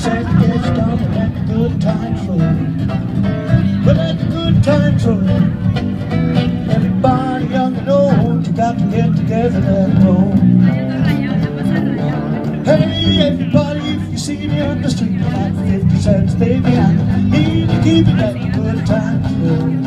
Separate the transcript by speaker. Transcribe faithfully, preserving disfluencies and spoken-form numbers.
Speaker 1: cents gets down and let the good times roll. Well, let the good times roll. Everybody young and old, you got to get together and roll. Hey, everybody, if you see me on the street, I got fifty cents, baby, I need to keep it at the good times roll.